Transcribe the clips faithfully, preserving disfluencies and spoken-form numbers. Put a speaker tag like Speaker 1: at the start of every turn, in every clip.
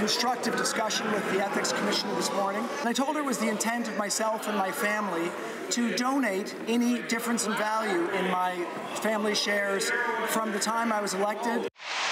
Speaker 1: constructive discussion with the Ethics Commissioner this morning. And I told her it was the intent of myself and my family to donate any difference in value in my family shares from the time I was elected.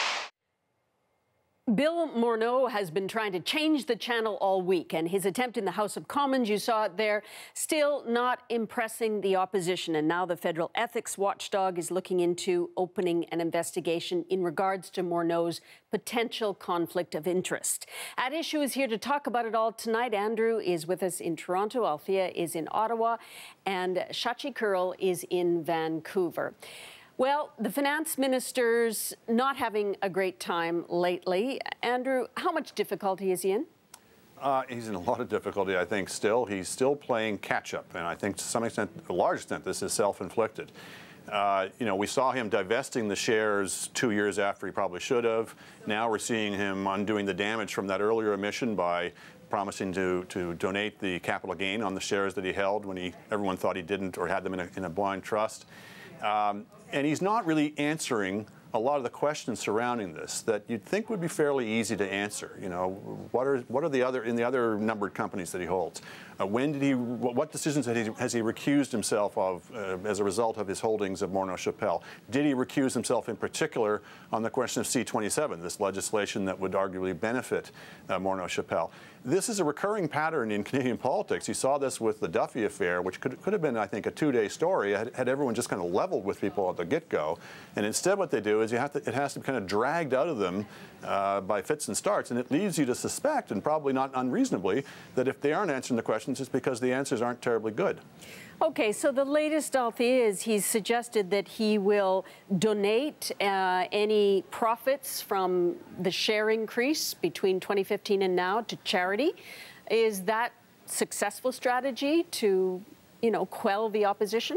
Speaker 2: Bill Morneau has been trying to change the channel all week, and his attempt in the House of Commons, you saw it there, still not impressing the opposition. And now the federal ethics watchdog is looking into opening an investigation in regards to Morneau's potential conflict of interest. At Issue is here to talk about it all tonight. Andrew is with us in Toronto, Althea is in Ottawa, and Shachi Kurl is in Vancouver. Well, the finance minister's not having a great time lately. Andrew, how much difficulty is he in?
Speaker 3: Uh, he's in a lot of difficulty, I think, still. He's still playing catch-up, and I think to some extent, a large extent, this is self-inflicted. Uh, you know, we saw him divesting the shares two years after he probably should have. Now we're seeing him undoing the damage from that earlier omission by promising to, to donate the capital gain on the shares that he held when he, everyone thought he didn't or had them in a, in a blind trust. Um, and he's not really answering a lot of the questions surrounding this that you'd think would be fairly easy to answer. You know, what are what are the other in the other numbered companies that he holds? Uh, when did he? What decisions has he, has he recused himself of uh, as a result of his holdings of Morneau Chappelle? Did he recuse himself in particular on the question of C twenty-seven, this legislation that would arguably benefit uh, Morneau Chappelle? This is a recurring pattern in Canadian politics. You saw this with the Duffy affair, which could, could have been, I think, a two-day story had, had everyone just kind of leveled with people at the get-go. And instead what they do is you have to, it has to be kind of dragged out of them uh, by fits and starts. And it leads you to suspect, and probably not unreasonably, that if they aren't answering the questions, it's because the answers aren't terribly good.
Speaker 2: Okay, so the latest, Althea, is he's suggested that he will donate uh, any profits from the share increase between twenty fifteen and now to charity. Is that successful strategy to, you know, quell the opposition?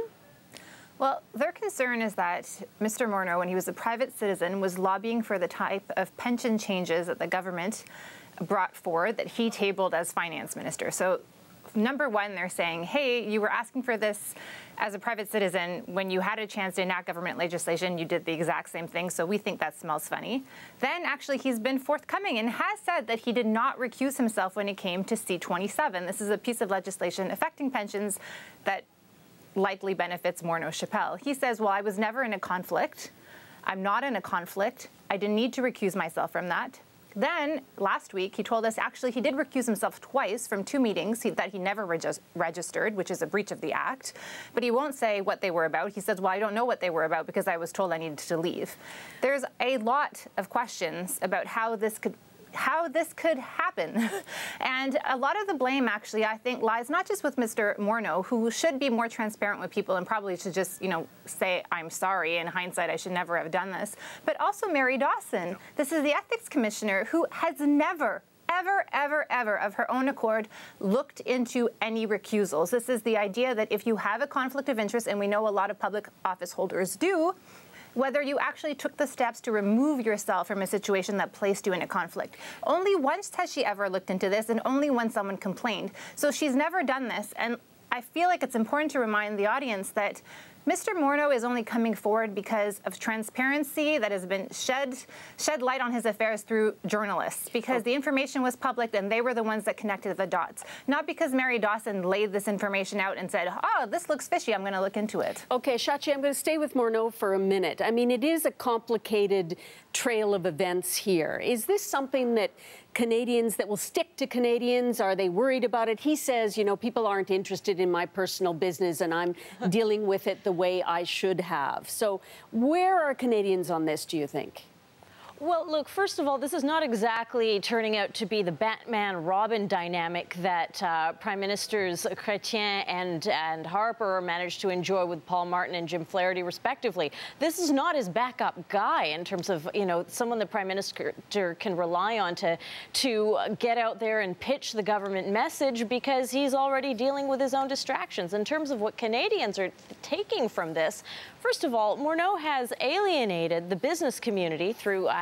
Speaker 4: Well, their concern is that Mister Morneau, when he was a private citizen, was lobbying for the type of pension changes that the government brought forward that he tabled as finance minister. So, number one, they're saying, hey, you were asking for this as a private citizen. When you had a chance to enact government legislation, you did the exact same thing, so we think that smells funny. Then, actually, he's been forthcoming and has said that he did not recuse himself when it came to C twenty-seven. This is a piece of legislation affecting pensions that likely benefits Morneau Chappelle. He says, well, I was never in a conflict. I'm not in a conflict. I didn't need to recuse myself from that. Then, last week, he told us actually he did recuse himself twice from two meetings he, that he never regis registered, which is a breach of the Act. But he won't say what they were about. He says, well, I don't know what they were about because I was told I needed to leave. There's a lot of questions about how this could how this could happen. And a lot of the blame, actually, I think, lies not just with Mister Morneau, who should be more transparent with people and probably should just, you know, say, I'm sorry. In hindsight, I should never have done this. But also Mary Dawson. Yeah. This is the ethics commissioner who has never, ever, ever, ever, of her own accord, looked into any recusals. This is the idea that if you have a conflict of interest, and we know a lot of public office holders do, whether you actually took the steps to remove yourself from a situation that placed you in a conflict. Only once has she ever looked into this, and only when someone complained. So she's never done this, and I feel like it's important to remind the audience that Mister Morneau is only coming forward because of transparency that has been shed shed light on his affairs through journalists, because oh. the information was public and they were the ones that connected the dots. Not because Mary Dawson laid this information out and said, oh, this looks fishy, I'm going to look into it.
Speaker 2: Okay, Shachi, I'm going to stay with Morneau for a minute. I mean, it is a complicated trail of events here. Is this something that Canadians, that will stick to Canadians? Are they worried about it? He says, you know, people aren't interested in my personal business and I'm dealing with it the way I should have. So where are Canadians on this, do you think?
Speaker 5: Well, look, first of all, this is not exactly turning out to be the Batman-Robin dynamic that uh, Prime Ministers Chrétien and, and Harper managed to enjoy with Paul Martin and Jim Flaherty, respectively. This is not his backup guy in terms of, you know, someone the Prime Minister can rely on to, to get out there and pitch the government message, because he's already dealing with his own distractions. In terms of what Canadians are taking from this, first of all, Morneau has alienated the business community through a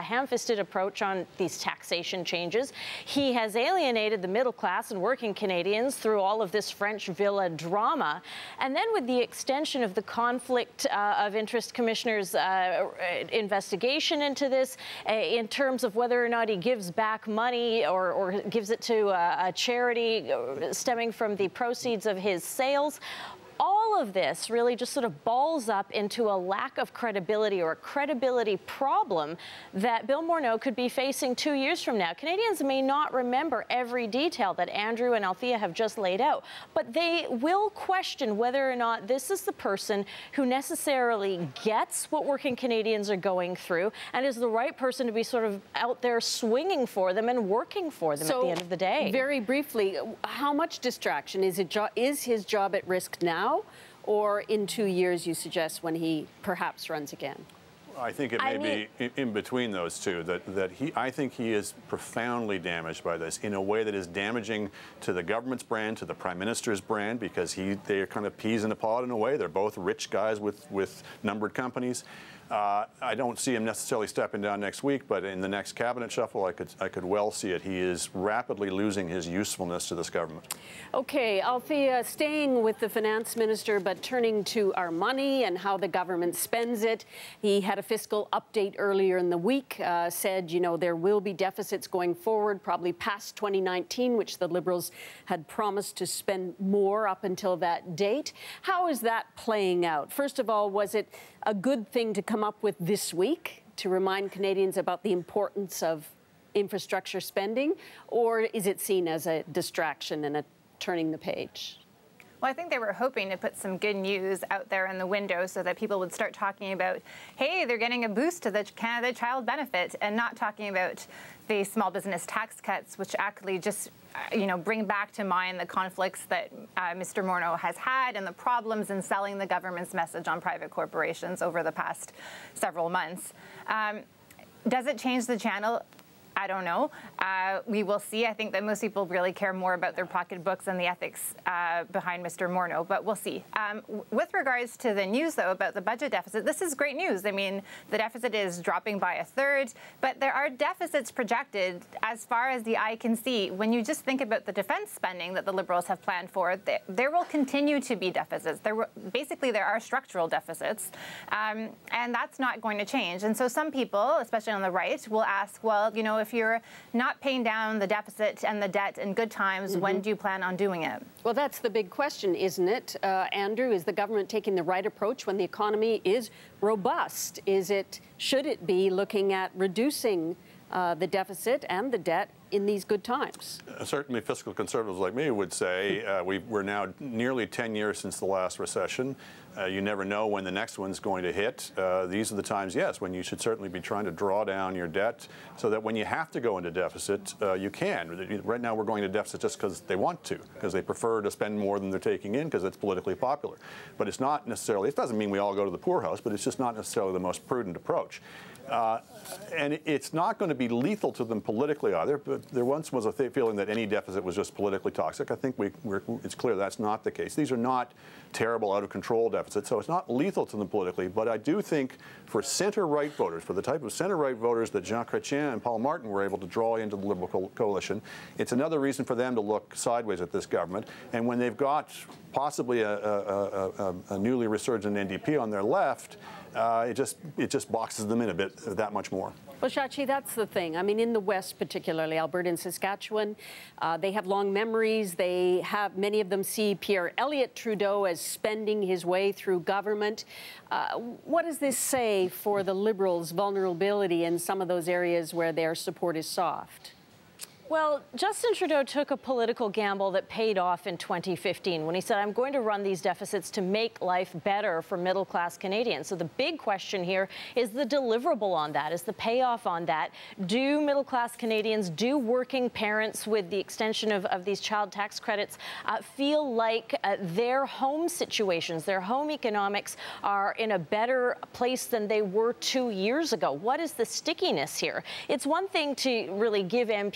Speaker 5: ham-fisted approach on these taxation changes. He has alienated the middle class and working Canadians through all of this French villa drama. And then with the extension of the conflict uh, of interest commissioner's uh, investigation into this, uh, in terms of whether or not he gives back money or, or gives it to a, a charity stemming from the proceeds of his sales. All of this really just sort of balls up into a lack of credibility or a credibility problem that Bill Morneau could be facing two years from now. Canadians may not remember every detail that Andrew and Althea have just laid out, but they will question whether or not this is the person who necessarily gets what working Canadians are going through and is the right person to be sort of out there swinging for them and working for them
Speaker 2: so,
Speaker 5: at the end of the day.
Speaker 2: Very briefly, how much distraction? Is, it jo is his job at risk now? Or in two years, you suggest, when he perhaps runs again?
Speaker 3: I think it may
Speaker 5: I mean,
Speaker 3: be in between those two. That that he, I think he is profoundly damaged by this in a way that is damaging to the government's brand, to the Prime Minister's brand, because he they are kind of peas in a pod in a way. They're both rich guys with with numbered companies. Uh, I don't see him necessarily stepping down next week, but in the next cabinet shuffle, I could I could well see it. He is rapidly losing his usefulness to this government.
Speaker 2: Okay, Althea, staying with the finance minister, but turning to our money and how the government spends it. He had a fiscal update earlier in the week, uh, said, you know, there will be deficits going forward, probably past twenty nineteen, which the Liberals had promised to spend more up until that date. How is that playing out? First of all, was it a good thing to come up with this week to remind Canadians about the importance of infrastructure spending, or is it seen as a distraction and a turning the page?
Speaker 4: Well, I think they were hoping to put some good news out there in the window so that people would start talking about, hey, they're getting a boost to the Canada Child Benefit, and not talking about the small business tax cuts, which actually just, you know, bring back to mind the conflicts that uh, Mister Morneau has had and the problems in selling the government's message on private corporations over the past several months. Um, does it change the channel? I don't know. Uh, we will see. I think that most people really care more about their pocketbooks and the ethics uh, behind Mister Morneau, but we'll see. Um, with regards to the news, though, about the budget deficit, this is great news. I mean, the deficit is dropping by a third, but there are deficits projected as far as the eye can see. When you just think about the defense spending that the Liberals have planned for, there, there will continue to be deficits. There were, basically, there are structural deficits, um, and that's not going to change. And so some people, especially on the right, will ask, well, you know, if you're not paying down the deficit and the debt in good times, mm-hmm. when do you plan on doing it?
Speaker 2: Well, that's the big question, isn't it, uh, Andrew? Is the government taking the right approach when the economy is robust? Is it, should it be looking at reducing uh, the deficit and the debt in these good times?
Speaker 3: Uh, certainly fiscal conservatives like me would say uh, we, we're now nearly ten years since the last recession. Uh, you never know when the next one's going to hit. Uh, these are the times, yes, when you should certainly be trying to draw down your debt so that when you have to go into deficit, uh, you can. Right now we're going to deficit just because they want to, because they prefer to spend more than they're taking in because it's politically popular. But it's not necessarily, it doesn't mean we all go to the poorhouse, but it's just not necessarily the most prudent approach. Uh, and it's not going to be lethal to them politically either, but there once was a th feeling that any deficit was just politically toxic. I think we, we're, it's clear that's not the case. These are not terrible, out-of-control deficits, so it's not lethal to them politically, but I do think for center-right voters, for the type of center-right voters that Jean Chrétien and Paul Martin were able to draw into the Liberal co coalition, it's another reason for them to look sideways at this government. And when they've got possibly a, a, a, a newly resurgent N D P on their left, Uh, it just it just boxes them in a bit, that much more.
Speaker 2: Well, Shachi, that's the thing. I mean, in the West, particularly Alberta and Saskatchewan, uh, they have long memories. They have, many of them see Pierre Elliott Trudeau as spending his way through government. Uh, what does this say for the Liberals' vulnerability in some of those areas where their support is soft?
Speaker 5: Well, Justin Trudeau took a political gamble that paid off in twenty fifteen when he said, I'm going to run these deficits to make life better for middle-class Canadians. So the big question here is the deliverable on that, is the payoff on that. Do middle-class Canadians, do working parents with the extension of, of these child tax credits uh, feel like uh, their home situations, their home economics are in a better place than they were two years ago? What is the stickiness here? It's one thing to really give M Ps something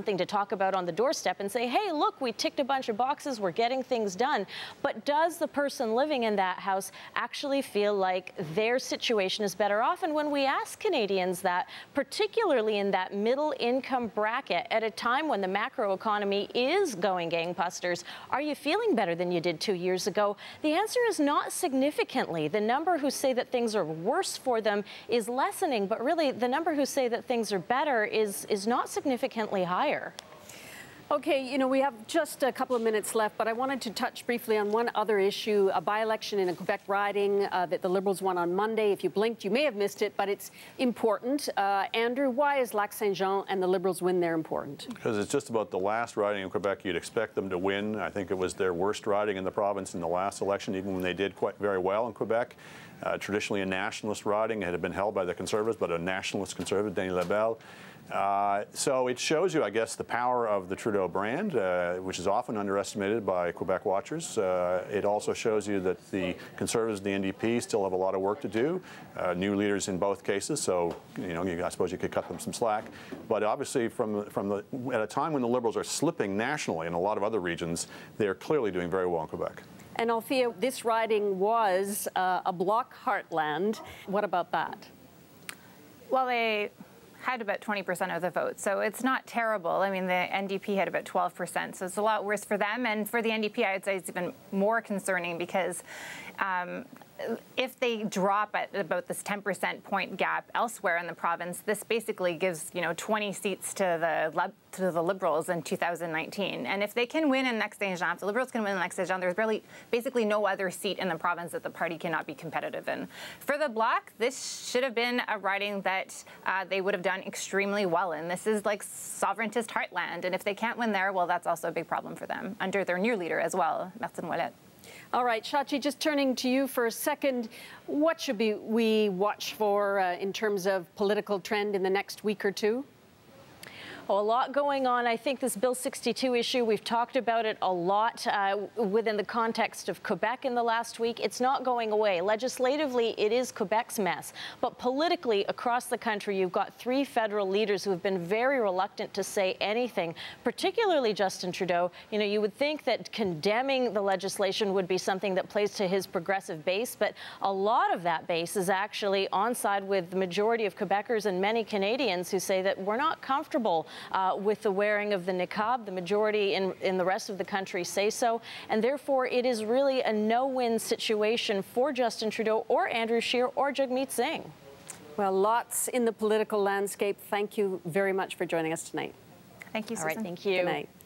Speaker 5: something to talk about on the doorstep and say, hey, look, we ticked a bunch of boxes, we're getting things done. But does the person living in that house actually feel like their situation is better off? And when we ask Canadians that, particularly in that middle income bracket, at a time when the macroeconomy is going gangbusters, are you feeling better than you did two years ago? The answer is not significantly. The number who say that things are worse for them is lessening, but really the number who say that things are better is, is not significantly higher.
Speaker 2: Okay, you know, we have just a couple of minutes left, but I wanted to touch briefly on one other issue, a by-election in a Quebec riding uh, that the Liberals won on Monday. If you blinked, you may have missed it, but it's important. Uh, Andrew, why is Lac-Saint-Jean and the Liberals win there important?
Speaker 3: Because it's just about the last riding in Quebec you'd expect them to win. I think it was their worst riding in the province in the last election, even when they did quite very well in Quebec. Uh, traditionally a nationalist riding. It had been held by the Conservatives, but a nationalist Conservative, Denis Labelle. Uh, so it shows you, I guess, the power of the Trudeau brand, uh, which is often underestimated by Quebec watchers. Uh, it also shows you that the Conservatives and the N D P still have a lot of work to do. Uh, new leaders in both cases, so you know, you, I suppose you could cut them some slack. But obviously, from from the at a time when the Liberals are slipping nationally in a lot of other regions, they are clearly doing very well in Quebec.
Speaker 2: And Althea, this riding was uh, a Bloc heartland. What about that?
Speaker 4: Well, they had about twenty percent of the vote, so it's not terrible. I mean, the N D P had about twelve percent, so it's a lot worse for them. And for the N D P, I'd say it's even more concerning because um, if they drop at about this ten percent point gap elsewhere in the province, this basically gives, you know, twenty seats to the to the Liberals in two thousand nineteen. And if they can win in Lac-Saint-Jean, if the Liberals can win in Lac-Saint-Jean, there's barely, basically no other seat in the province that the party cannot be competitive in. For the Bloc, this should have been a riding that uh, they would have done extremely well in. This is like sovereigntist heartland, and if they can't win there, well, that's also a big problem for them, under their new leader as well, Martine Ouellet.
Speaker 2: All right, Shachi, just turning to you for a second, what should be, we watch for uh, in terms of political trend in the next week or two?
Speaker 5: Oh, a lot going on. I think this Bill sixty-two issue, we've talked about it a lot uh, within the context of Quebec in the last week. It's not going away. Legislatively, it is Quebec's mess. But politically, across the country, you've got three federal leaders who have been very reluctant to say anything, particularly Justin Trudeau. You know, you would think that condemning the legislation would be something that plays to his progressive base, but a lot of that base is actually on side with the majority of Quebecers and many Canadians who say that we're not comfortable Uh, with the wearing of the niqab. The majority in, in the rest of the country say so, and therefore it is really a no-win situation for Justin Trudeau or Andrew Scheer or Jagmeet Singh.
Speaker 2: Well, lots in the political landscape. Thank you very much for joining us tonight.
Speaker 4: Thank you, Susan.
Speaker 5: All right, thank you.
Speaker 2: Good night.